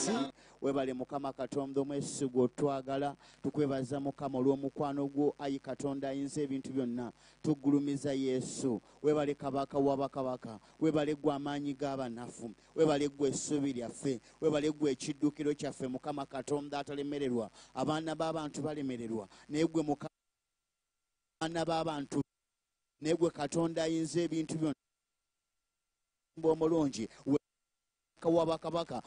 ensi. Webale Mukama Katonda omwesigwa otwagala, tukwebaza Mukama olw'omukwano gwo ayi Katonda ayinza ebintu byonna. Tugulumiza Yesu. Webale Kabaka w'abakabaka, webale gwe amaanyi g'abanafu, webale gwe essuubi lyaffe, webale gwe ekiddukiro kyaffe Mukama Katonda atalemererwa. Abaana b'abantu balemererwa, naye gwe Mukama abaana b'abantu, naye gwe Katonda ayinza ebintu byonna omulungi w'abakabaka.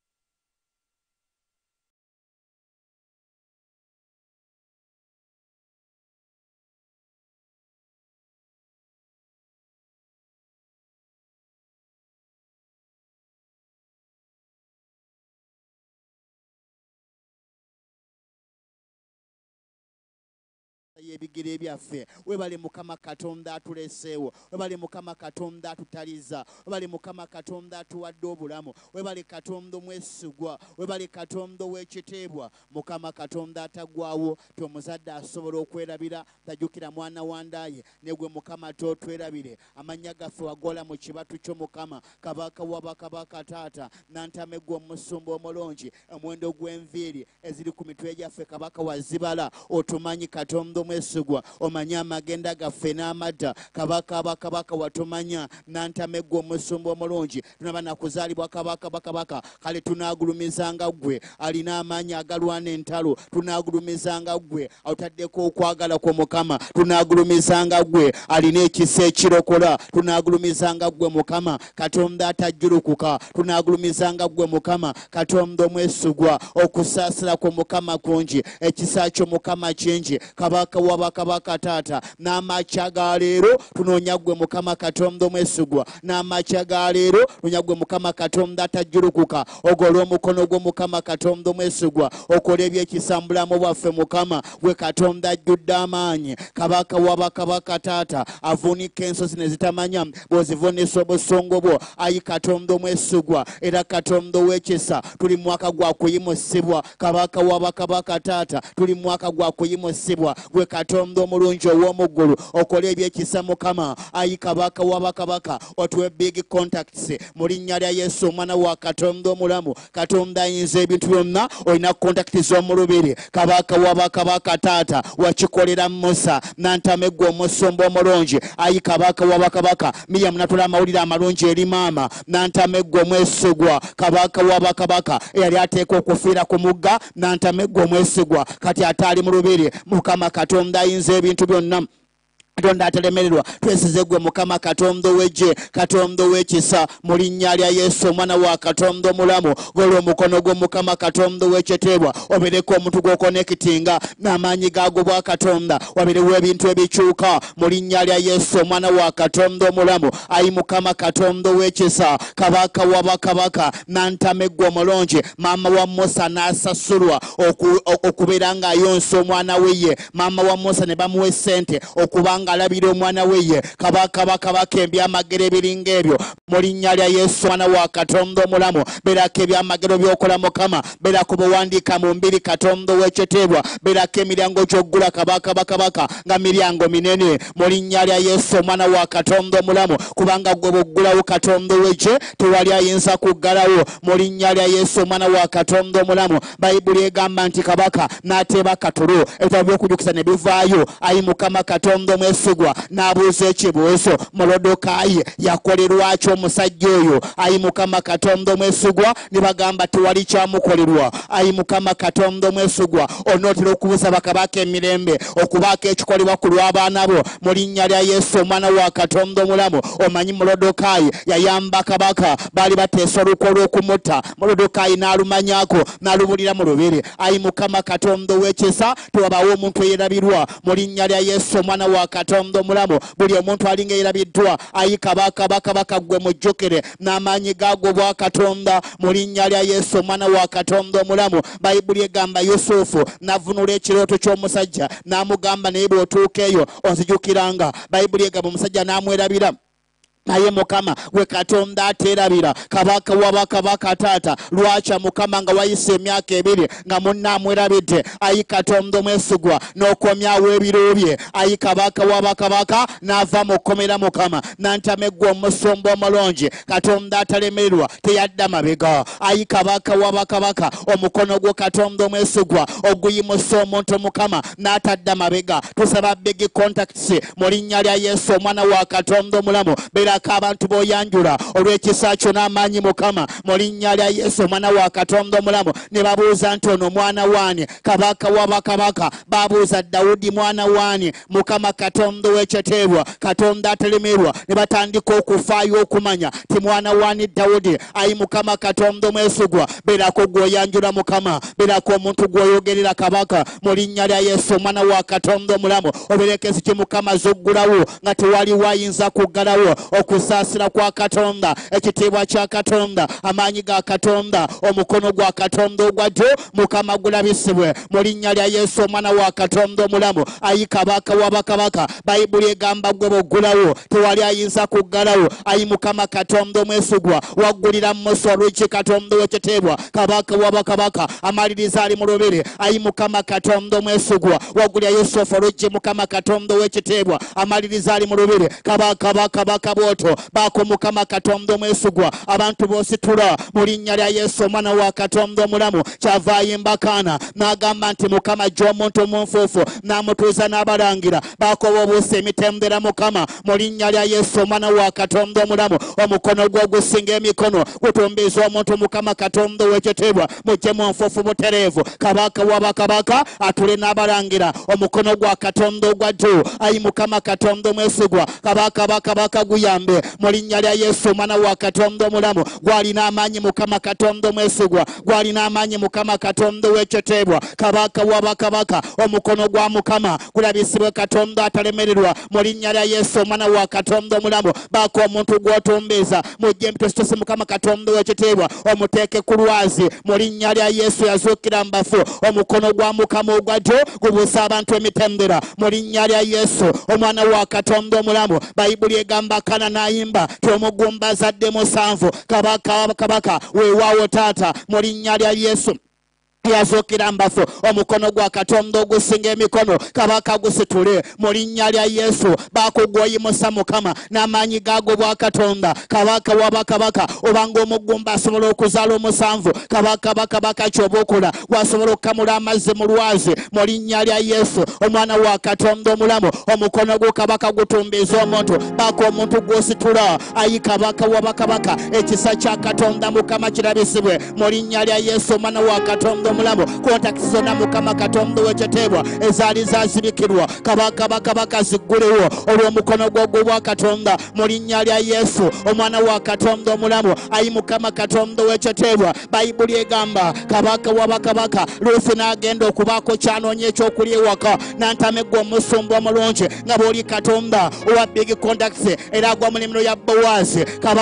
Ebigere byaffe, webale Mukama Katonda atuleseewo, webale Mukama Katonda atutaliza, webale Mukama Katonda atuwadde obulamu, webale Katonda omwesigwa, webale Katonda ow'ekitiibwa, Mukama Katonda atagwawo, omuzadde asobola okwerabira, tajjukira mwana wandaye, negwe Mukama totwerabire, amannya gaffe wagola mu kibatu kyo Mukama, Kabaka w'abakabaka Taata, nantame gwe omusumba omulungi, omuwendo gw'enviiri eziri ku mitwe gyaffe Kabaka wazibala, otumanyi Katonda omwesigwa, omanya amagenda gaffe n'amadda, Kabaka abakabaka watumanya, nantame gwe omusumba omulungi, tunaba nakuzaalibwa Kabaka, kale tunaagulumizanga gwe, alina amaanyi agalwana entalo, tunaagulumizanga gwe, awutaddeko okwagala kwa Mukama, tunaagulumizanga gwe, alina ekisa ekirokola, tunaagulumizanga gwe Mukama, Katonda atajjulukuka, tunaagulumizanga gwe Mukama, Katonda omwesigwa, okusaasira kwa Mukama kungi, ekisa kyo Mukama kingi, Kabaka w'abakabaka Taata, n'amakya ga leero tunoonya gwe Mukama Katonda omwesigwa, n'amakya ga leero tunoonya gwe Mukama Katonda atajjulukuka, ogola omukono gwo Mukama Katonda omwesigwa, okola ebyekisa mu bulamu bwaffe Mukama, gwe Katonda ajjudde amaanyi, Kabaka w'abakabaka Taata, avuunika ensozi ne zitamanya, bw'ozivunisa obusongo bwo, ayi Katonda omwesigwa, era Katonda ow'ekisa, tuli mu mwaka gwa kuyimusibwa, Kabaka w'abakabaka Taata, tuli mu mwaka gwa kuyimusibwa, gwe Katonda omulungi ow'omuggulu, okola ebyekisa Mukama, ayi Kabaka w'abakabaka, otuwe big contacts mu linnya lya Yesu omwana wa Katonda omulamu, Katonda ayinza ebintu byonna, olina contacts z'omulubiri, Kabaka w'abakabaka Taata, wakikolera Musa, nantame gwe omusumba omulungi, ayi Kabaka w'abakabaka, Miriyamu natula amawulire amalungi eri maama, nantame gwe omwesigwa, Kabaka w'abakabaka, eyali ateekwa okufiira ku mugga, nantame gwe omwesigwa, kati ate ali mu lubiri, Mukama Katonda ayinza ebintu byonna, Katonda atalemererwa, twesize gwe Mukama Katonda ow'eggye, Katonda ow'ekisa, mu linnya lya Yesu omwana wa Katonda omulamu, gola omukono gwo Mukama Katonda ow'ekitiibwa, obeereko omuntu gw'okonekitinga n'amaanyi gaago bwa Katonda, wabeerewo ebintu ebikyuka mu linnya lya Yesu omwana wa Katonda omulamu, ayi Mukama Katonda ow'ekisa, Kabaka w'abakabaka, nantame gwe omulungi, maama wa Musa n'asasulwa okubeera ng'ayonsa omwana we ye, maama wa Musa ne bamuwa essente okubanga alabira omwana we ye, Kabaka ebyamagero ebiringa ebyo mu linnya lya Yesu omwana wa Katonda omulamu, beerako ebyamagero by'okola Mukama, beerako buwandiika mu mbiri Katonda ow'ekitiibwa, beerako emiryango gy'oggula Kabaka nga miryango minene mu linnya lya Yesu omwana wa Katonda omulamu, kubanga gwe bw'oggulawo Katonda ow'eggye tewali ayinza kuggalawo mu linnya lya Yesu omwana wa Katonda omulamu. Bayibuli egamba nti Kabaka n'ateeba katulo, ebitabo by'okujukiza ne bivaayo, ayi Mukama Katonda omwesigwa, n'abuuza ekibuuzo, Molodokaayi yakolerwa ki omusajja oyo, ayi Mukama Katonda omwesigwa, ne bagamba tewali kyamukolerwa, ayi Mukama Katonda omwesigwa, onootera okubuuza bakabaka emirembe, okubaako ekikolebwa ku lw'abaana bo mu linnya lya Yesu omwana wa Katonda omulamu. Omanyi Molodokaayi yayamba Kabaka, baali bateesa olukwe olw'okumutta, Molodokaayi n'alumanyako n'alubulira mu lubiri, ayi Mukama Katonda ow'ekisa, tewabaawo omuntu eyerabirwa mu linnya lya Yesu omwana wa Katonda omulamu, buli omuntu alinga eyerabiddwa, ayi Kabaka gwe mujjukire n'amaanyi gaago bwa Katonda mu linnya lya Yesu omwana wa Katonda omulamu. Bayibuli egamba Yusufu n'avunula ekirooto ky'omusajja n'amugamba naye bw'otuuka eyo onzijukiranga. Bayibuli egamba omusajja n'amwerabira naye mukama gwe katonda ateerabira kabaka wabakabaka taata lwacha mukama nga wayise emyaka 2 nga munnamwerabidde ayi katonda omwesigwa n'okomyawo ebiro bye ayi kabaka wabakabaka n'ava mu kkomera mukama nantameggwa omusumba omulungi katonda atalemererwa teyadda mabega ayi kabaka wabakabaka omukono gwo katonda omwesigwa oguyimusa omuntu mukama n'atadda mabega tusaba big contacts mu linnya lya Yesu omwana wa katonda omulamu berako abantu boyanjula olw'ekisa kyo n'amaanyi mukama mu linnya lya Yesu omwana wa katonda omulamu ne babuuza nti ono mwana waani kabaka wabakabaka babuuza Dawudi mwana waani mukama katonda w'ekiteebwa katonda atelemerwa ne batandika okufaayo okumanya ti mwana waani Dawudi ayi mukama katonda omwesigwa berako gwoyanjula mukama berako omuntu gwoyogerera kabaka mu linnya lya Yesu omwana wa katonda omulamu oberekezi ki mukama zoggulawo nga tewali wayinza kuggalawo okusaasira kwa katonda ekitiibwa kya katonda amaanyi ga katonda omukono gwa katonda ogwa ddyo mukama gulabisibwe mu linnya lya Yesu omwana wa katonda omulamu ayi kabaka wabakabaka bayibuli egamba gwe boggulawo tewali ayinza kuggalawo ayi mukama katonda omwesigwa waggulira Musa olw'eki katonda w'ekiteebwa kabaka wabakabaka amaliriza ali mu lubiri ayi mukama katonda omwesigwa waggulira Yusufu olw'eki mukama katonda w'ekiteebwa amaliriza ali mu lubiri kabaka bwoto bako mukama katonda omwesigwa abantu bositula mu linnya lya Yesu omwana wa katonda omulamu kyava ayimbakaana n'agamba nti mukama gy'omuntu omunfuufu n'amutuuza n'abalangira bakoba obuusa emitendera mukama mu linnya lya Yesu omwana wa katonda omulamu omukono gwo gusinga emikono gutumbiza omuntu mukama katonda w'ekitiibwa mujje mu nfuufu butereevu kabaka wabakabaka atule n'abalangira omukono gwa katonda ogwa ddyo ayi mukama katonda omwesigwa kabaka guyambe mu linnya lya Yesu omwana wa katonda omulamu gwalina amaanyi mukama katonda omwesigwa gwalina amaanyi mukama katonda w'ekiteebwa kabaka wabakabaka omukono gwa mukama kulabisibwe katonda atalemererwa mu linnya lya Yesu omwana wa katonda omulamu bako omuntu gwotumbiza mujje mpitositosi mukama katonda w'ekiteebwa omuteeke ku lwazi mu linnya lya Yesu yazuukira mu bafu omukono gwa mukama ogwa ddyo gubuusa abantu emitendera mu linnya lya Yesu omwana wa katonda omulamu bayibuli egamba kana n'ayimba tomugumba zadde 7 kabaka weewaawo taata mu linnya lya Yesu yazukira mbafu omukono gwa katonda ogusinga emikono kabaka gusitule mu linnya lya Yesu bakugwoyimusa mukama n'amaanyi gaago bwa katonda kabaka wabakabaka obanga omugumba asobola okuzaala 7 kabaka kyoba okola gwasobola okukamula amazzi mu lwazi mu linnya lya Yesu omwana wa katonda omulamu omukono gwo kabaka gutumbiza omuntu baka omuntu gwositula ayi kabaka wabakabaka ekisa kya katonda mukama kirabisibwe mu linnya lya Yesu omwana wa katonda omulamu contacts zonna mukama katonda w'ekiteebwa ezaali zazibikirwa kabaka ziggulewo olw'omukono gwo gwa katonda mu linnya lya Yesu omwana wa katonda omulamu ayi mukama katonda w'ekiteebwa bayibuli egamba kabaka wabakabaka Luusi n'agenda okubaako kyanoonya ekyokulya ewaka n'antameggwa omusumba omulungi nga bw'oli katonda owa big contacts era agwa mu nnimiro ya Bowaazi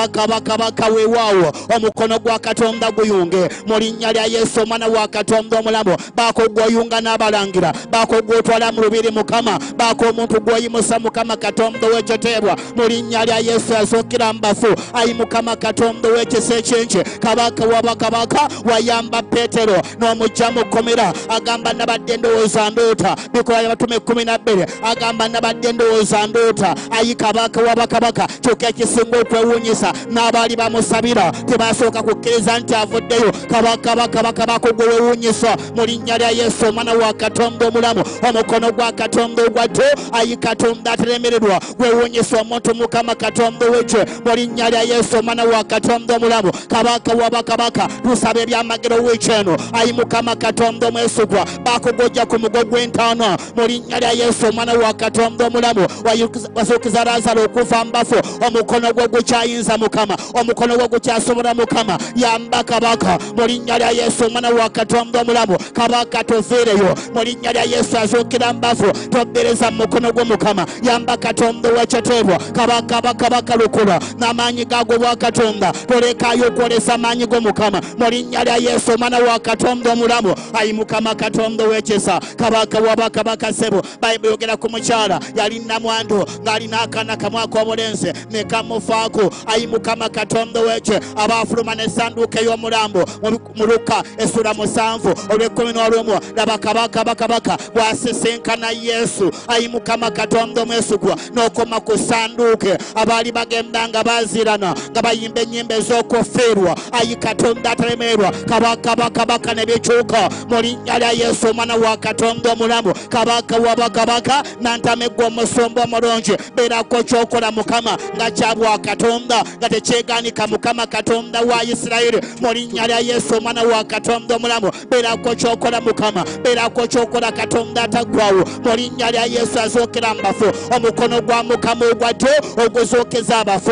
kabaka weewaawo omukono gwa katonda guyunge mu linnya lya Yesu omwana wa katonda omulamu bako gwoyunga n'abalangira bako gwotwala mu lubiri mukama bako omuntu gwoyimusa mukama katonda w'ekiteebwa mu linnya lya Yesu yazuukira mu bafu ayi mukama katonda w'ekisa ekingi kabaka wabakabaka wayamba Peetero n'omujja mu kkomera agamba nabadde ndowooza ndoota Bikola by'Abatume 12 agamba nabadde ndowooza ndoota ayi kabaka wabakabaka kyokka ekisinga okwewuunyisa n'abaali bamusabira tebasooka kukkiriza nti avuddeyo kabaka bakugwewuunyisa mu linnya lya Yesu omwana wa katonda omulamu omukono gwa katonda ogwa ddyo ayi katonda atelemererwa gwewuunyisa omuntu mukama katonda w'ekyo mu linnya lya Yesu omwana wa katonda omulamu kabaka wabakabaka tusaba ebyamagero w'ekyo eno ayi mukama katonda omwesigwa bakugojja ku mugo gw'entaana mu linnya lya Yesu omwana wa katonda omulamu wazuukiza Lazaalo okuva mu bafu omukono gwo gukyayinza mukama omukono gwo gukyasobola mukama yamba kabaka mu linnya lya Yesu omwana wa katonda katonda omulamu kabaka toviireyo mu linnya lya Yesu azuukira mu bafu toddereza mu mukono gw'Omukama yamba katonda ow'ekitiibwa kabaka lukula n'amaanyi gaago bwa katonda tolekaayo okwolesa amaanyi g'Omukama mu linnya lya Yesu omwana wa katonda omulamu ayi Mukama katonda ow'ekisa kabaka w'abakabaka ssebo Bayibuli yogera ku mukyala yali nnamwandu ng'alina akaana kamu ak'obulenzi ne kamufaako ayi Mukama katonda ow'ekye abaafuluma n'essanduuko ey'omulambo mu Luka essula 7 olw'ekumi laba kabaka bw'asisinkana Yesu ayi Mukama katonda omwesigwa n'okoma ku ssanduuke abaali bagenda nga baazirana nga bayimba ennyimba ez'okufiirwa ayi katonda atalemererwa kabaka ne bikyuka mu linnya lya Yesu omwana wa katonda omulamu kabaka w'abakabaka nantamegwa omusumba omulungi beerako kyokola Mukama nga kyabwa katonda nga tekyegaanika Mukama katonda wa Isirayiri mu linnya lya Yesu omwana wa katonda omulamu beerako kyokola Mukama beerako kyokola katonda ataggwawo mu linnya lya Yesu azookera mu bafu omukono gwa Mukama ogwa ddyo oguzookeza abafu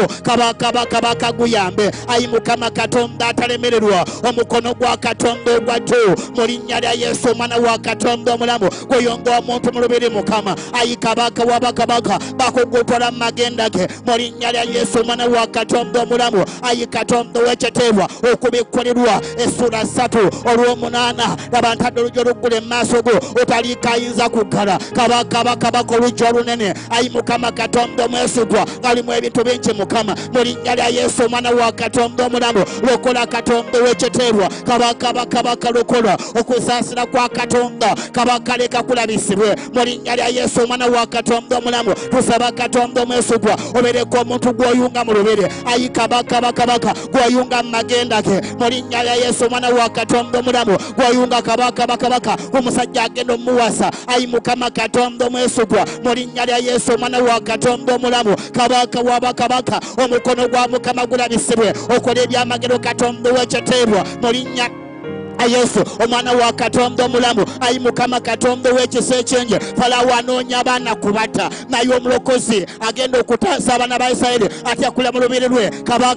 kabaka guyambe ayi Mukama katonda atalemererwa omukono gwa katonda ogwa ddyo mu linnya lya Yesu omwana wa katonda omulamu gweyonga omuntu mu lubiri Mukama ayi kabaka w'abakabaka bakugutola mu magenda ge mu linnya lya Yesu omwana wa katonda omulamu ayi katonda ow'ekitiibwa okubikkulirwa essula 3 olw'omunaana laba ntadde oluggi oluggule mu maaso go otaliikayinza kuggala kabaka oluggi olunene ayi Mukama katonda omwesigwa ng'alimu ebintu bingi Mukama mu linnya lya Yesu omwana wa katonda omulamu lokola katonda ow'ekitiibwa kabaka lokola okusaasira kwa katonda kabaka leka kulabisibwe mu linnya lya Yesu omwana wa katonda omulamu tusaba katonda omwesigwa obereko omuntu gw'oyunga mu lubiri ayi kabaka gw'oyunga mu magenda ge mu linnya lya Yesu omwana wa katonda omulamu gw'oyunga kabaka omusajja agenda omuwasa ayi Mukama katonda omwesigwa mu linnya lya Yesu omwana wa katonda omulamu kabaka w'abakabaka omukono gwa Mukama gulabisibwe okola ebyamagero katonda ow'ekitiibwa mu linnya Yesu omwana wa katonda omulamu ayi Mukama katonda ow'ekisa ekyenje Falawo anoonya abaana kubata naye omulokozi agenda okutaasa abaana ba Isirayiri atyakula mu lubiri lwe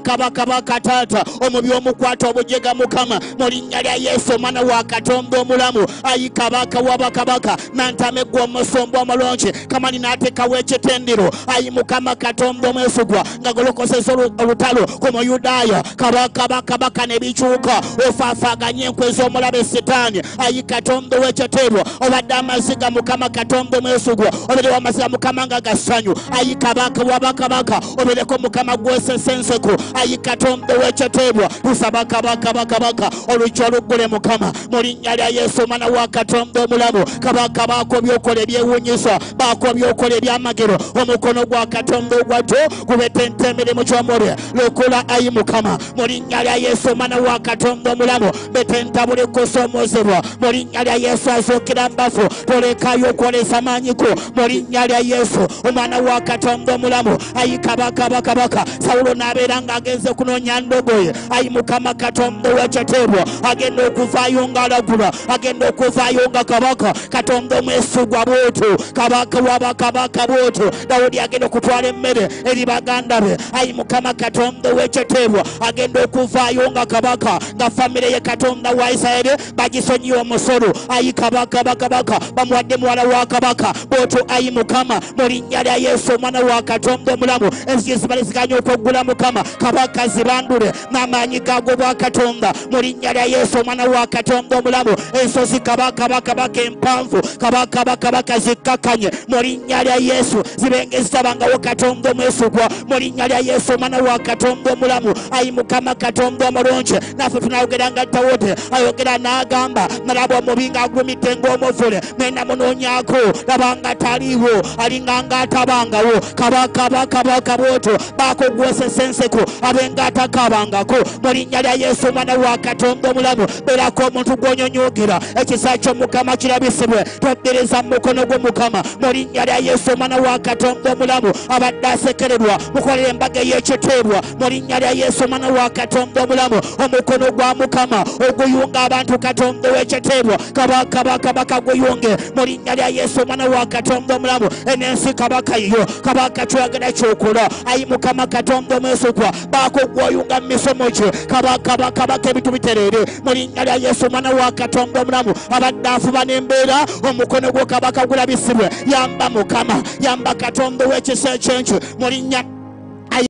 kabaka taata omubi omukwata obujega Mukama mu linnya lya Yesu omwana wa katonda omulamu ayi kabaka w'abakabaka nantamegwa omusumba omulungi kamani n'ateekawo ekitendiro ayi Mukama katonda omwesigwa nga golokoseza olutalo ku Muyudaaya kabaka ne bikyuka ofaafaaganya enkwezi omulabe Setaani ayi katonda ow'ekitiibwa obadde amaziga Mukama katonda omwesigwa obere w'amaziga Mukama nga gassanyu ayi kabaka w'abakabaka obereko Mukama gw'osesenseko ayi katonda ow'ekitiibwa tusaba kabaka oluggi oluggule Mukama mu linnya lya Yesu omwana wa katonda omulamu kabaka baako byokola ebyewuunyisa baako byokola ebyamagero omukono gwa katonda ogwa ddyo gubetenta emirimu gy'omulye lokola ayi Mukama mu linnya lya Yesu omwana wa katonda omulamu betenta buli kusoomozebwa mu linnya lya Yesu azuukira mu bafu tolekaayo okwolesa amaanyi go mu linnya lya Yesu omwana wa katonda omulamu ayi kabaka Sawulo n'abeera ng'agenze kunoonya ndogoye ayi Mukama katonda ow'ekitiibwa agenda okuvaayo ng'alagula agenda okuvaayo nga kabaka katonda omwesigwa bw'otyo kabaka w'abakabaka bw'otyo Dawudi agenda okutwala emmere eri baganda be ayi Mukama katonda ow'ekitiibwa agenda okuvaayo nga kabaka nga famire ye katonda wa Isirayiri bagisonyiye omusolo ayi kabaka bamuwadde muwala wa kabaka bw'otyo ayi Mukama mu linnya lya Yesu omwana wa katonda omulamu enzigi zibaliganye okuggula Mukama kabaka zibandule n'amaanyi gaago bwa katonda mu linnya lya Yesu omwana wa katonda omulamu ensozi kabaka empanvu kabaka zikkakanye mu linnya lya Yesu zibenga ezitabangawo katonda omwesigwa mu linnya lya Yesu omwana wa katonda omulamu ayi Mukama katonda omulungi naffe tunayogera nga Dawudi ayogera n'agamba nalaba omubi ng'agumidde ng'omuvule nenda munoonyaako labanga taliiwo alinga ng'atabangawo kabaka bw'otyo baako gw'osesenseko abenga atakabangako mu linnya lya Yesu omwana wa katonda omulamu beerako omuntu gw'onyonyoogera ekisa ky'Omukama kirabisibwe toddereza mu mukono gw'Omukama mu linnya lya Yesu omwana wa katonda omulamu abadde asekererwa mukolere embaga ey'ekitiibwa mu linnya lya Yesu omwana wa katonda omulamu omukono gwa Mukama oguyunga yunga abantu Katonda w'ekitiibwa kabaka gweyunge mu linnya lya Yesu omwana wa Katonda omulamu enensi kabaka yo kabaka kyogera kyokola ayi Mukama Katonda omwesukwa baako gwoyunga mu misomo gye kabaka ebintu biterere mu linnya lya Yesu omwana wa Katonda omulamu abadde afuba n'embeera omukono gwo kabaka gulabisibwe yamba Mukama yamba Katonda w'ekisa ekyenki mu linnya